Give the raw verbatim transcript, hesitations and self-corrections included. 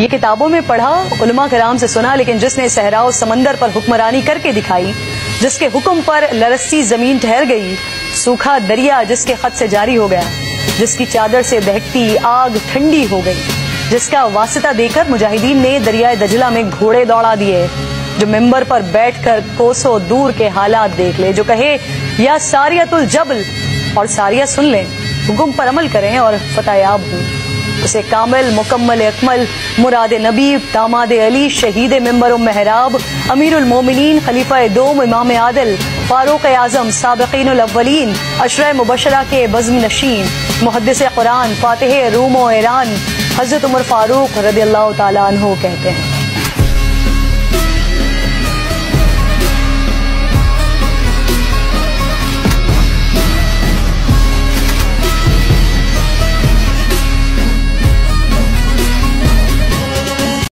ये किताबों में पढ़ा, उलमा कराम से सुना, लेकिन जिसने सहरा और समंदर पर हुक्मरानी करके दिखाई, जिसके हुक्म पर लरस्ती जमीन ठहर गई, सूखा दरिया जिसके खत से जारी हो गया, जिसकी चादर से दहकती आग ठंडी हो गई, जिसका वास्ता देकर मुजाहिदीन ने दरियाए दजला में घोड़े दौड़ा दिए, जो मिंबर पर बैठकर कोसों दूर के हालात देख ले, जो कहे या सारियतुल जबल और सारिया सुन लें, हुक्म पर अमल करें और फतहयाब हों, उसे कामिल मुकम्मल अकमल मुराद नबी दामाद अली शहीद मिंबर महराब अमीरुल मोमिनीन खलीफा दोम इमाम आदिल फारूक आजम साबिकीनुल अव्वलीन अशरा मुबशरा के बज़्म नशीन मुहद्दिस कुरान फातिह रूम और ईरान हजरत उमर फारूक रज़ियल्लाहु ताला अन्हु कहते हैं।